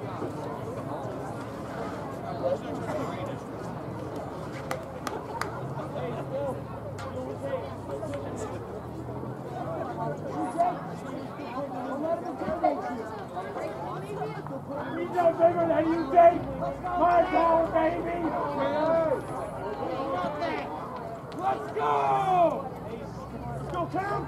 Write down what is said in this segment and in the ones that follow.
He's no bigger than you think. My power, baby. Let's go. Let's go, Cam.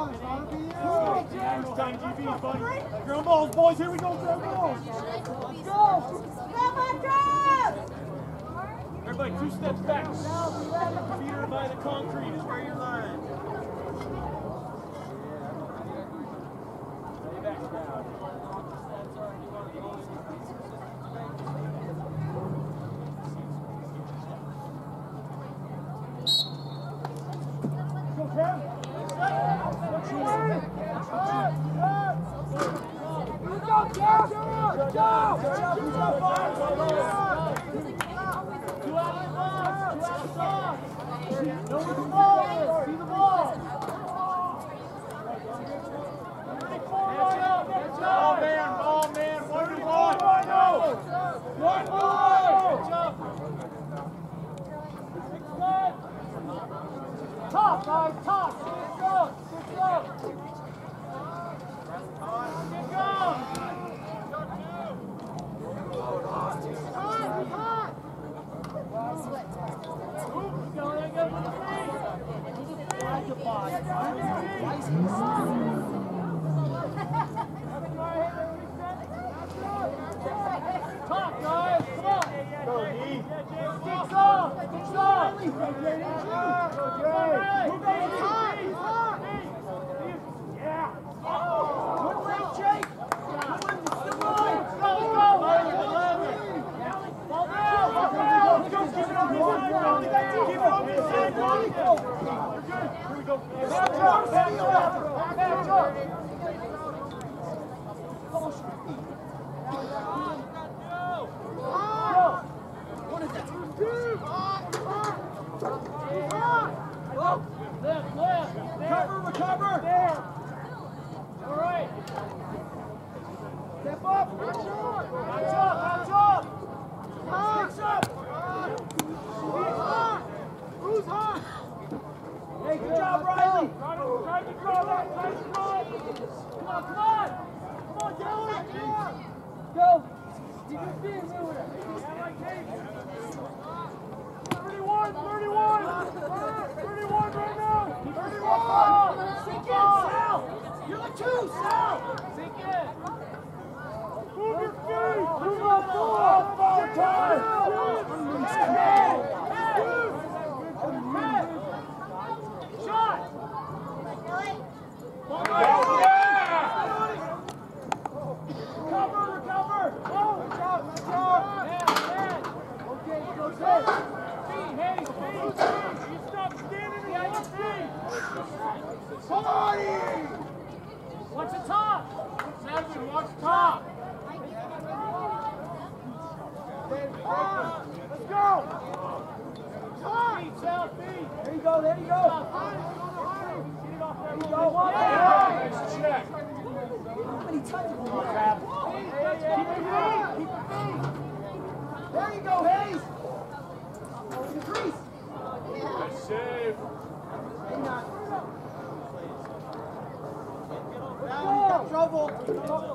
It's time GB, buddy. Ground balls, boys. Here we go, ground balls. Let's go. Come on, Dad. Everybody, 2 steps back. Feet are by the concrete is where you're lying. Stay back down. Go, Cam. Top, guys, top. Get going. Get going. Get going. Top, guys. Come on. Go, E. Kicks off. Kicks off. Yeah. Good leg, Jake. Good line. Go, go. Ball down. Let's go. Keep it on the side. Keep it on the side. You're good. Here we go. Back up. Back up. Back up. What is that? Left, left. Recover, recover. There. All right. Step up. Match up. Match up. Sticks up. Who's hot? Hey, good job, Riley. Try to draw that. Try to draw it. Come on, come on. Come on, Dylan. Go. You can see him moving it. Yeah, like Dave. 31, 31. 31 right now. 31. Sink in, Sal. You're the 2, Sal. Sink in. Move your feet. Move your foot. Ball time. Shot. Recover, recover. Oh, good job, good job. Okay, go set. Feet, Hayes, feet. You stop standing on your feet. Party! Watch the top. Seven, watch the top. Let's go. Feet, Sal, feet. There you go, there you go. Get it off there. There you go. Nice check. How many times will you grab? Keep your feet. Keep your feet. There you go, Hayes. Increase. Nice save. Now he's got trouble. Go,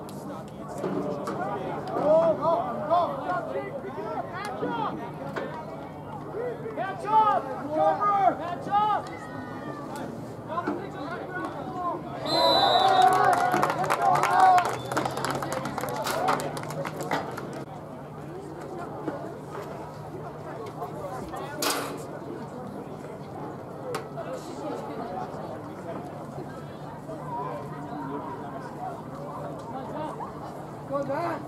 go, go. Catch up. Catch up. Cover. Catch up. Go back.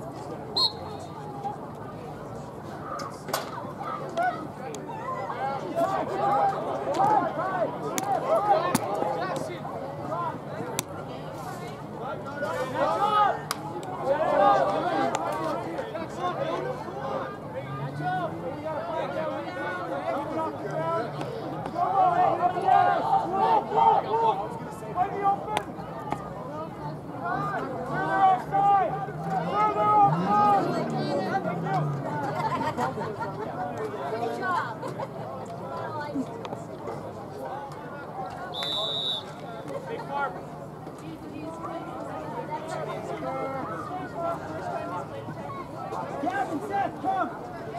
Further offside! Further offside! left, come.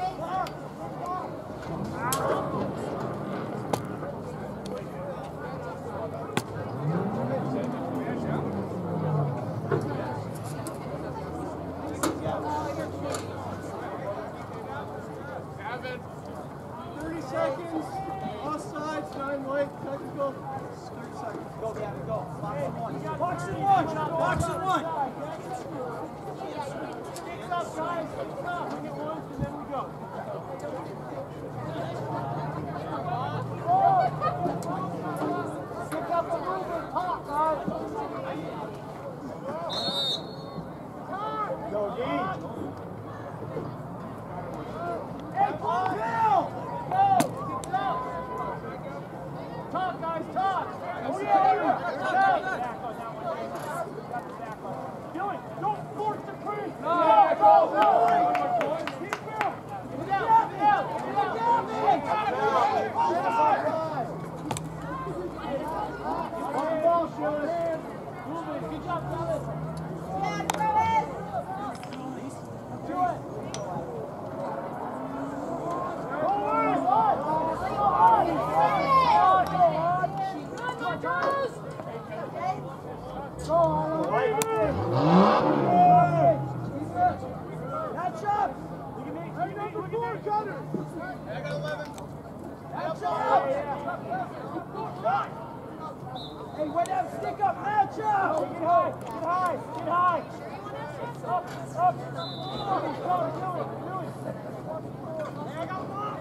Seconds, offsides, 9 late, technical, 30 seconds. Go, Gavin, go. Box and one. Box and one. Sticks up, guys. Sticks up. Bring it once, and then we go. Stick up the movement, top, guys. Go, D. Hey, pull down. Go. Get up. Talk, guys, talk. Oh, yeah. Don't force the crease. Go. Keep it down. Get down. Good job, fellas. Yeah, Travis. Do it. Catch up. Hey, number 4, Cutter. I got 11. Catch up. Hey, wait up, stick up, match up. Get high, get high, get high. Up, up. Go, do it. Hey, I got one.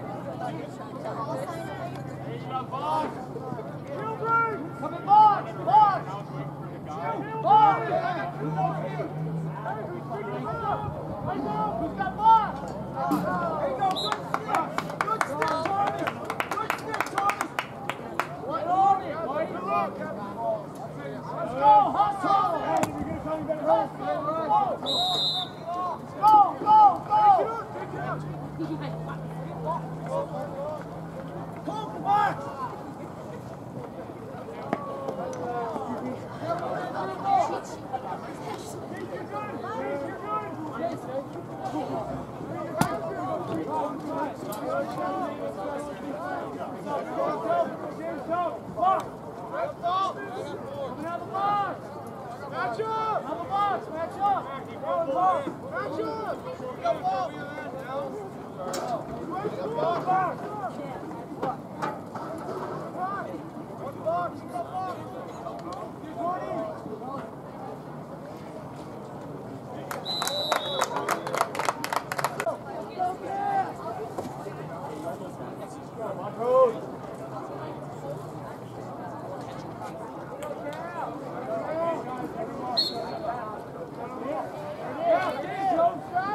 Hey, you got box. Children, come in box. Box. Box. Hey, who's picking us up? I know, who's got box? There you go, good stick. Good stick, Thomas. Good stick, Thomas. What on it? Why you look? Let's go, hustle. Go, go, go. Take it up. Pull the box. Yeah,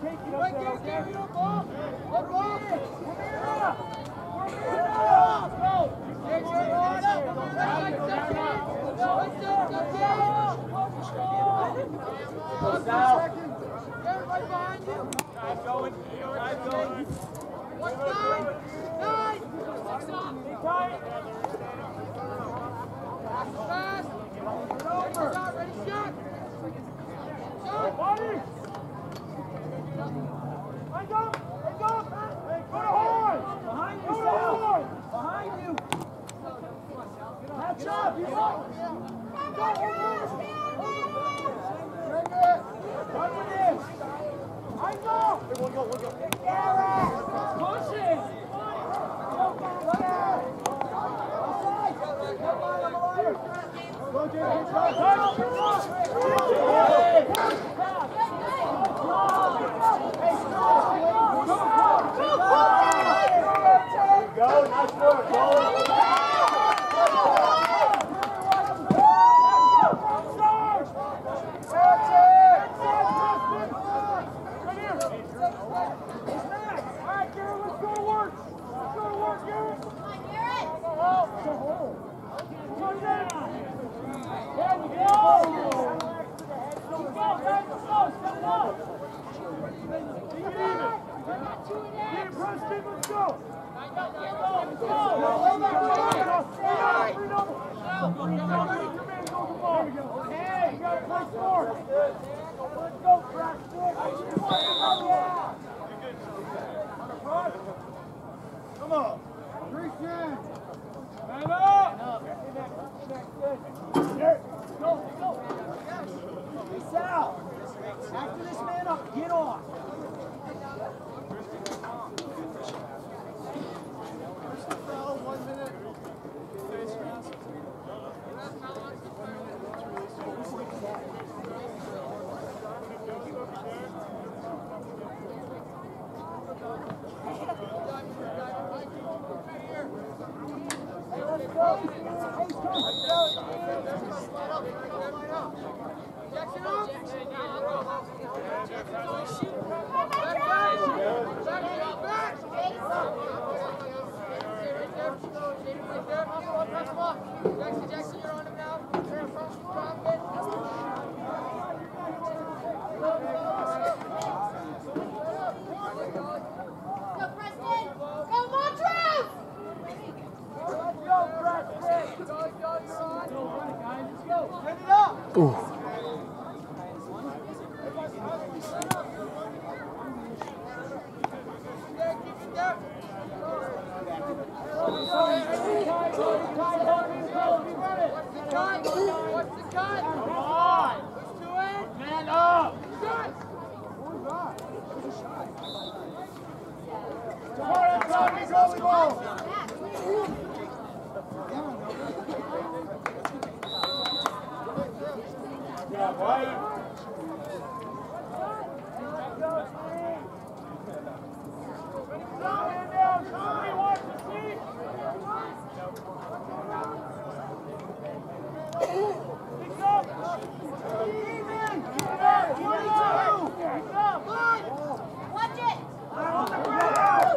taking up there, okay? Let's go. Right behind you. Guys going. Guys going. What's 9? 9. 6 up. Tight. Fast. Over. Ready, shot. Shot. Body. Hands up. Hands up. Hey, go to horn. Behind you, Sal. Behind you. Catch up. Go. Run with him. Hands up. We'll go. Push it. Go, nice work, go. Come on. Christian. Man up. Go. Hey, Sal. After this man up, get off. First 1 minute. Jackson, you're on him now. Go, Preston! Go, Montrose! Let's go, Preston! Go, guys. Let's go. Get it up! Ooh. What's the cut? Come on! Let's do it! Man up! Shot! Tomorrow, Tommy, go! Yeah, boy. Stand down, somebody wants to see. Pick up. Even. 22. Pick up. Watch it! On the ground.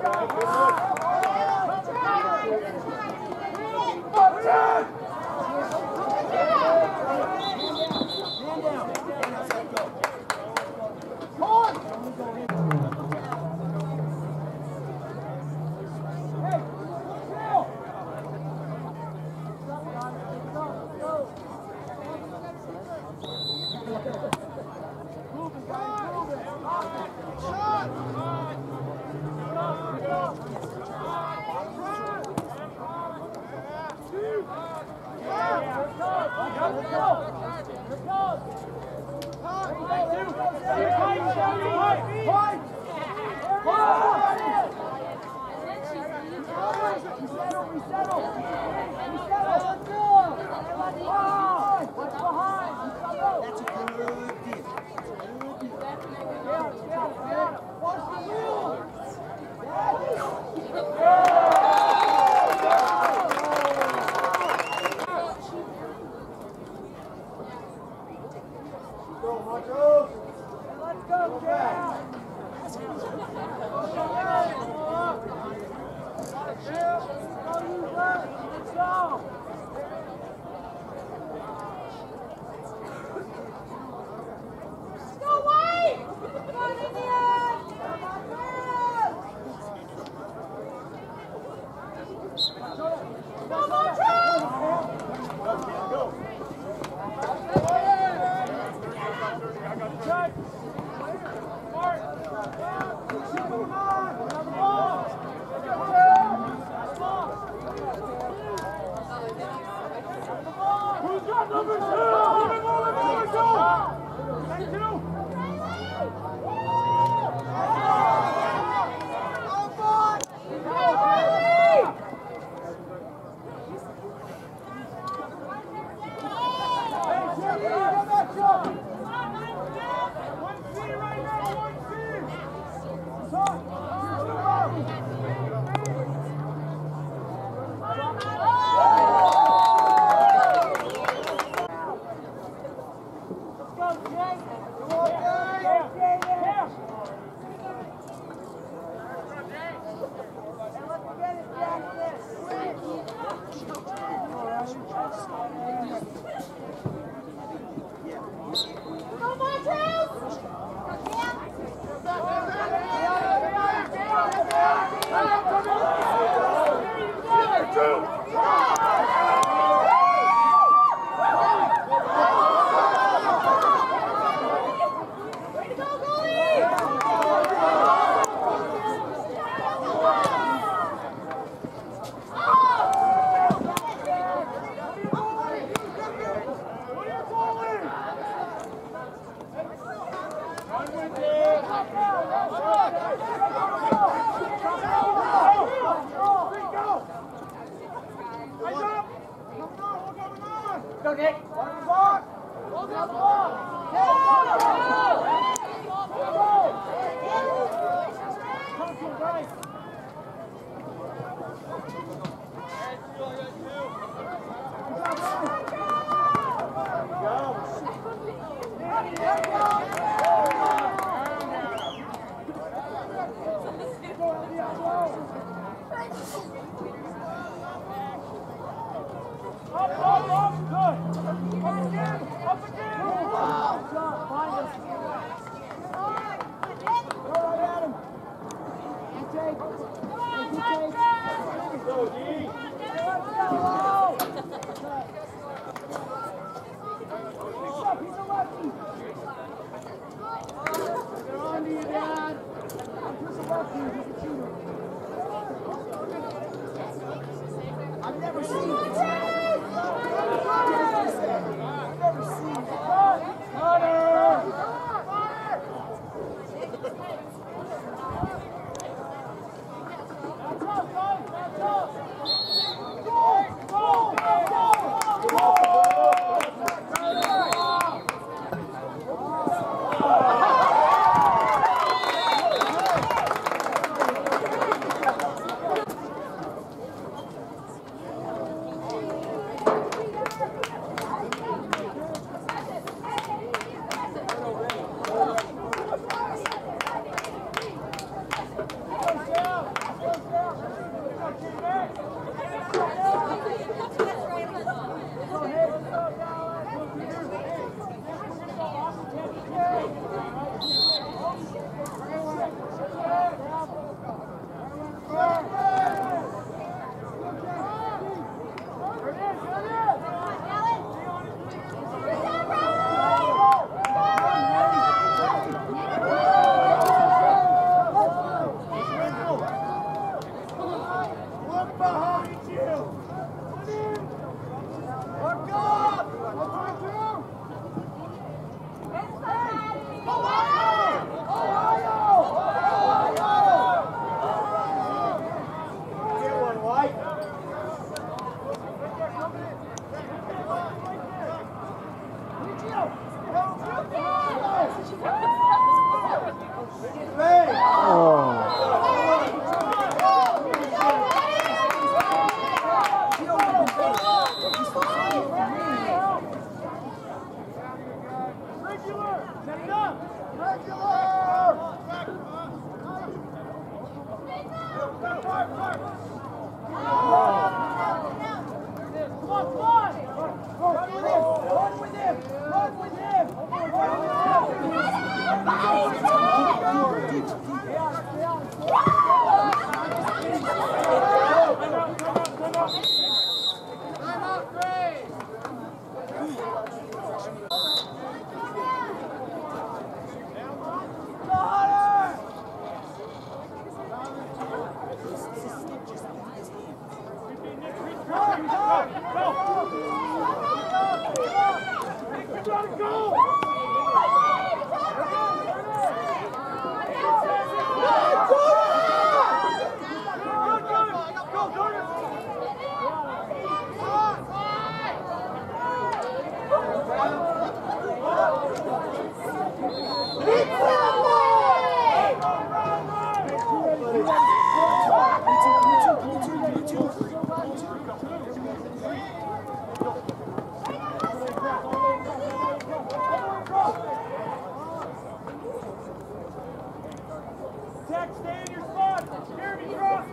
Watch Jack, stay in your spot. Jeremy, cross.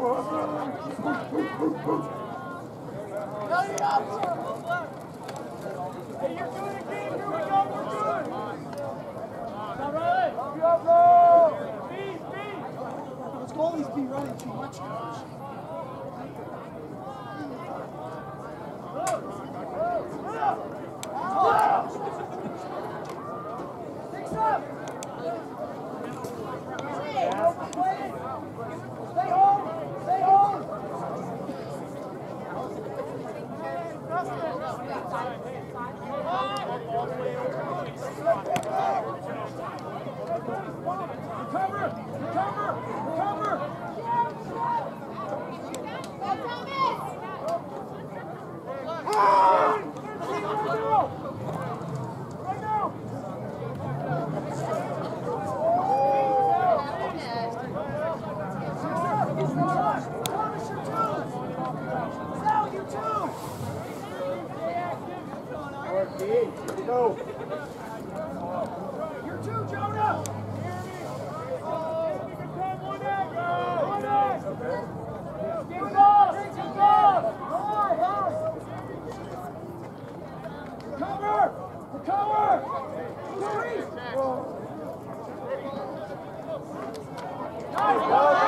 Hey, you're doing it again. Here we go. We're good. All right. Let's goalies be running too much, coach. Fix up! Stay home! Stay home! Recover! Recover! Recover! Right now! Thomas, you're two! Sal, you two! Go. You're two, Jonah! Give it off! Give it off! Recover! Recover! Three! Nice!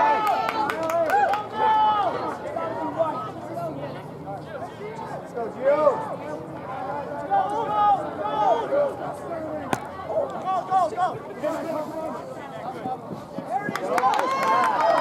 Let's go, Gio. Go! There it is!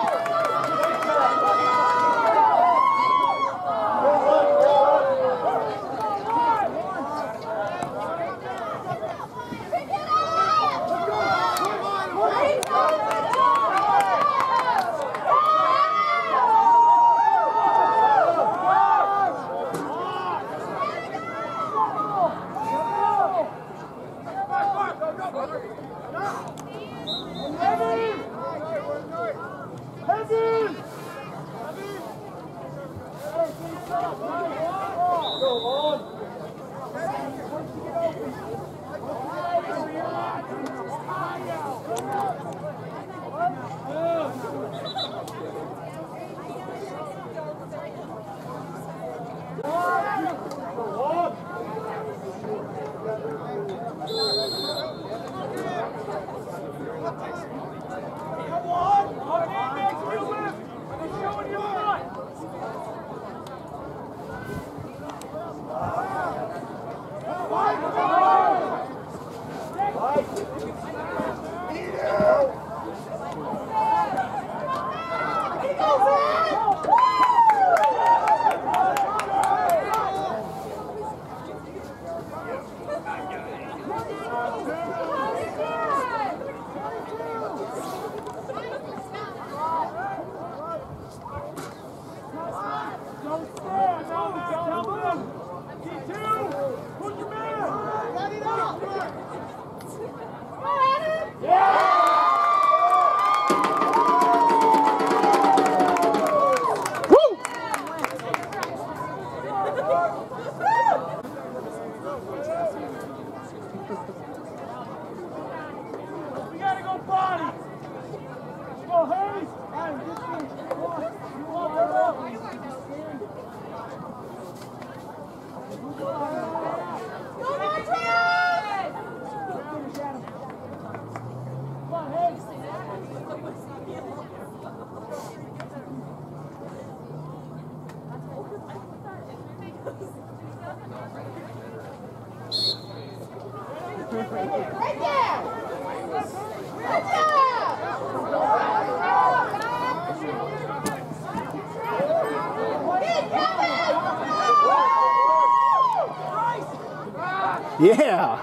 Yeah.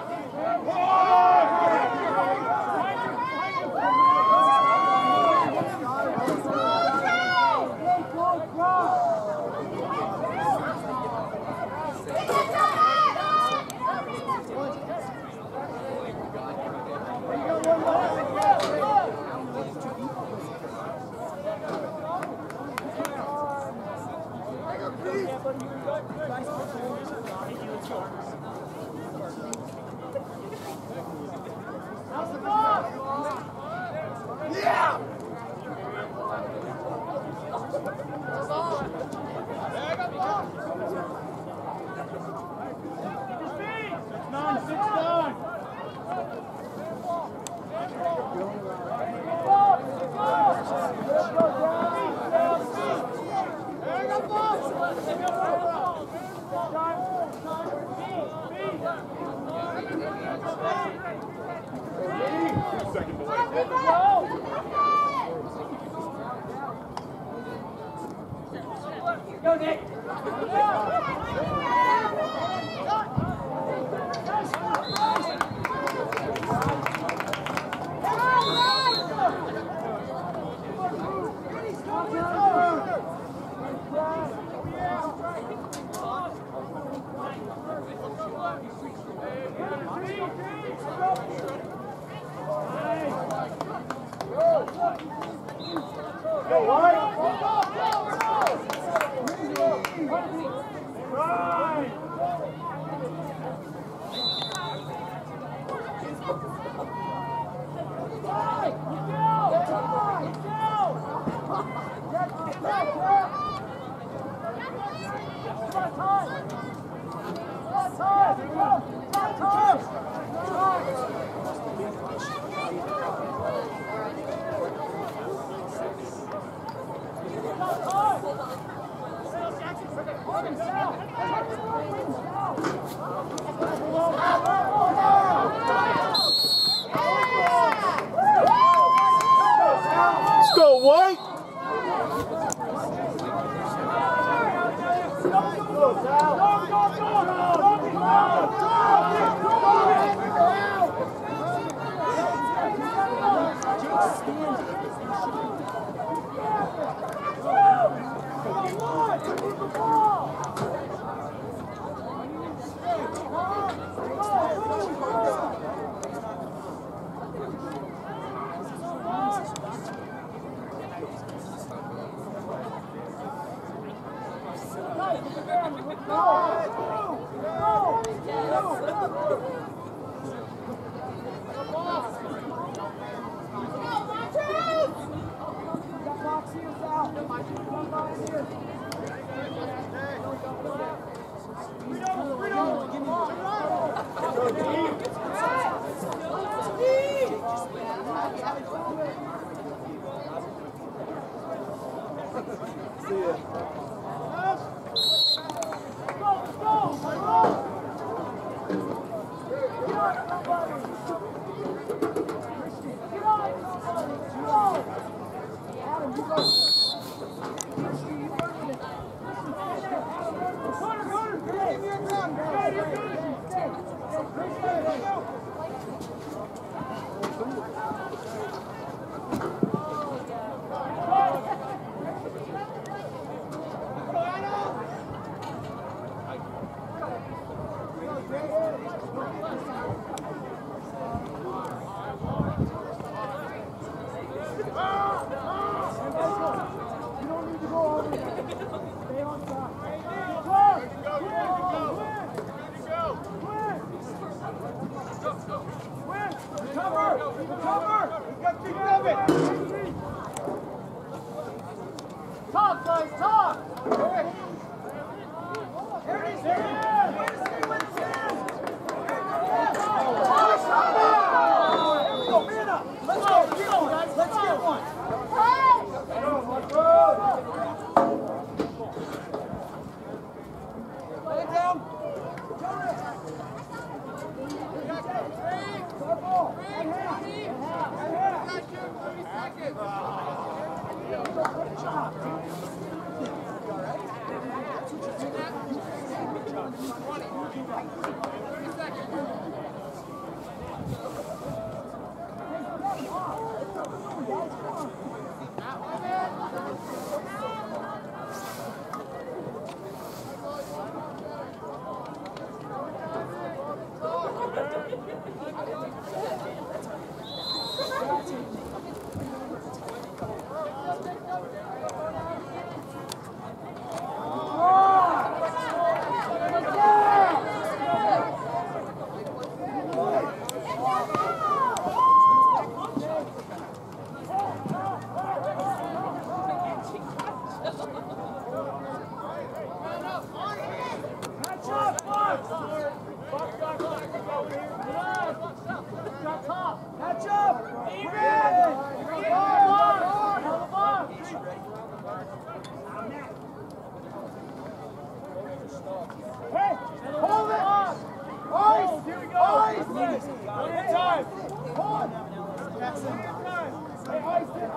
second delay. Go, Nick. Go, White. Let's go, White.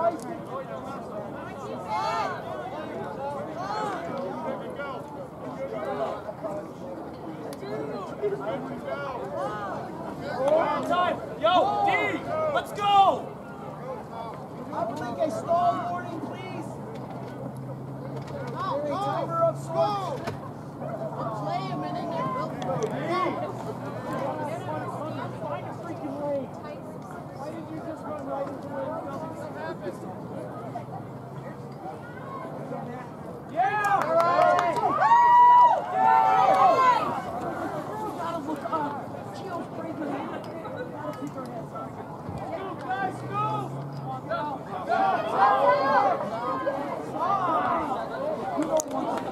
Time. Yo, D, let's go. I would like a stall warning, please. Timer of sorts. Play a minute there, Bill. Find a freaking lane. Why did you just run right into where nothing's happened? Yeah. All right. Gotta look up. Gio's breathing. Gotta keep her heads up. Move, guys, move. Go. You don't want to.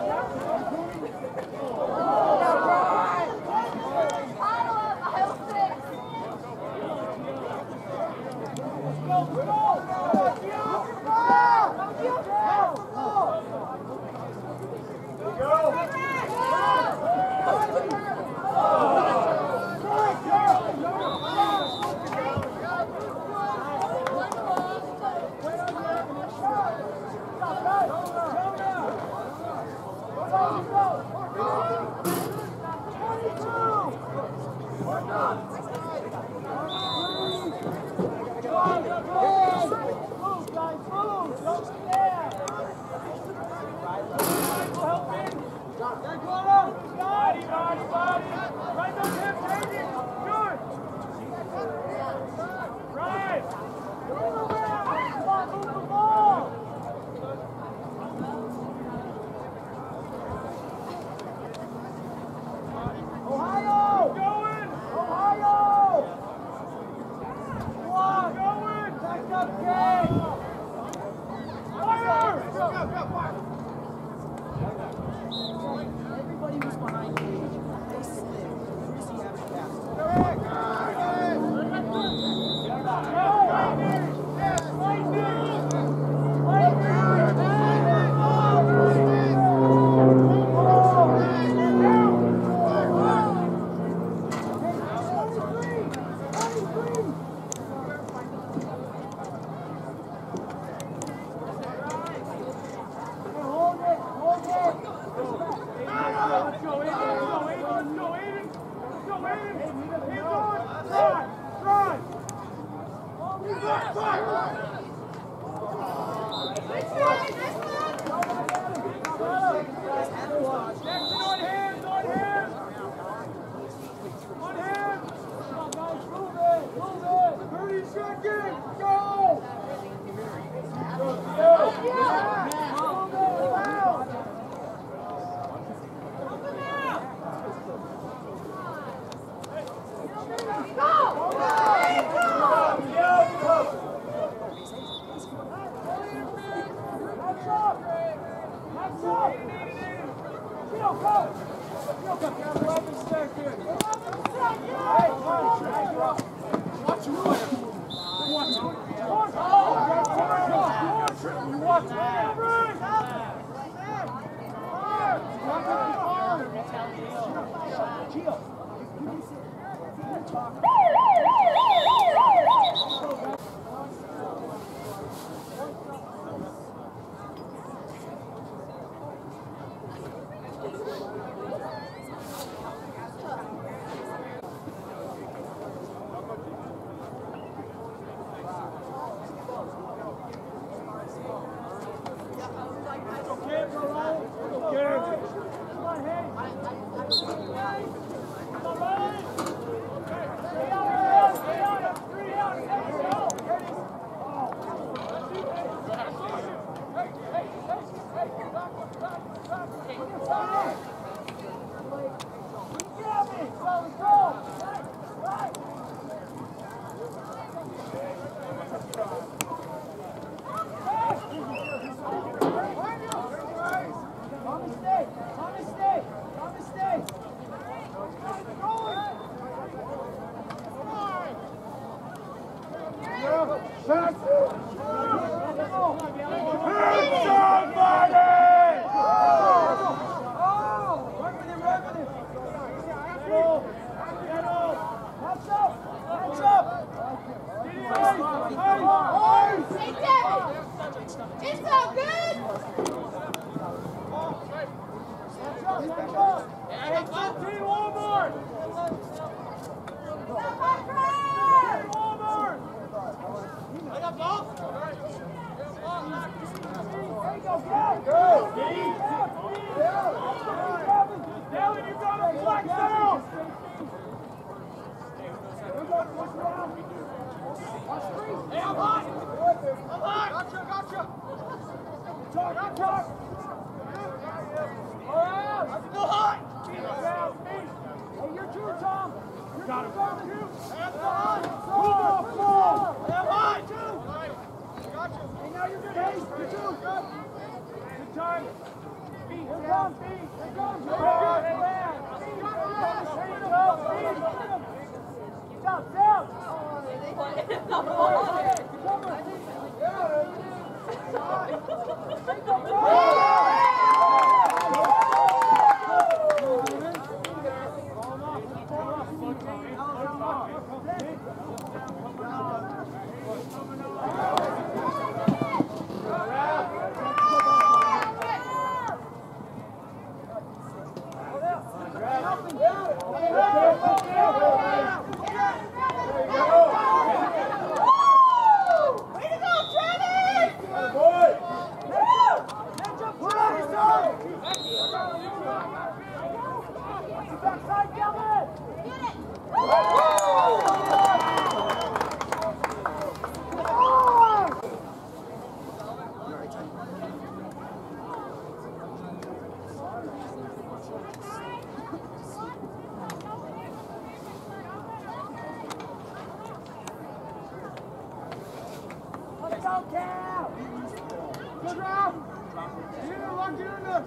Everybody was behind me. They slid. Chrissy had to pass. Hey, Devin! It's all good. Hey, 15, one more. I got ball. There you go, go! Dylan, you got to flex down. Hey, I'm hot. I'm hot. Gotcha. Talk. All right. I'm still hot. Hey, you're true, Tom. You're Got him. true, Tom. I'm hot. Move off ball. I'm hot. Gotcha. Hey, now you're good. Hey, you're true. Good time. Here comes. Good round. Get in there, Luck, get in there.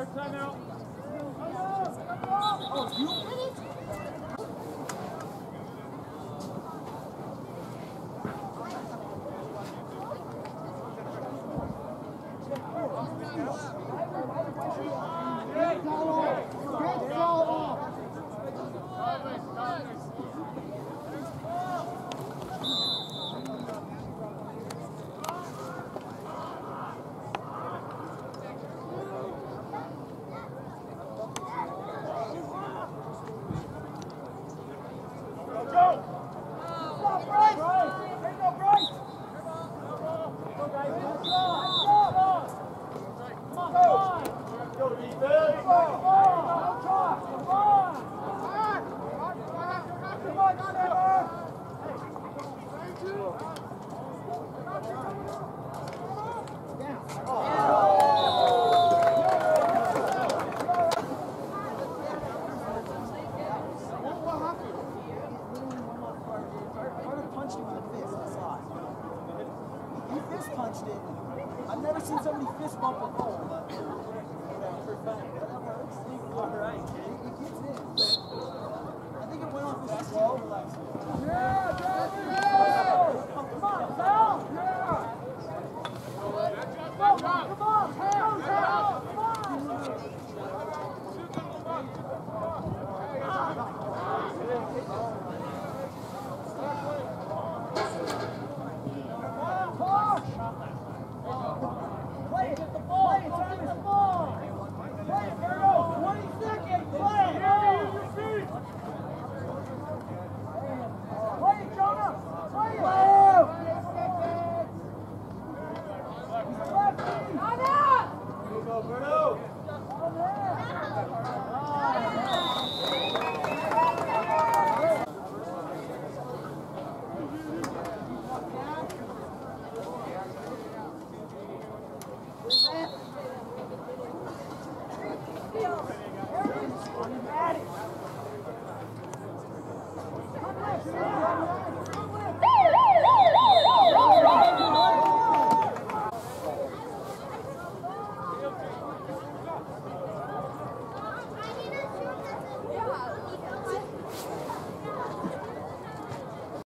Punched it. I've never seen somebody fist bump a goal, but for fun. That works. All right, it gets in. I think it went off his wall. Yeah, come on, Sal. Yeah. Come on, Play it, get the ball, play it, time is the ball. Play it, Virgo, 20 seconds, play it. Play it, Jonah, play it. He's left. Here you go, Virgo.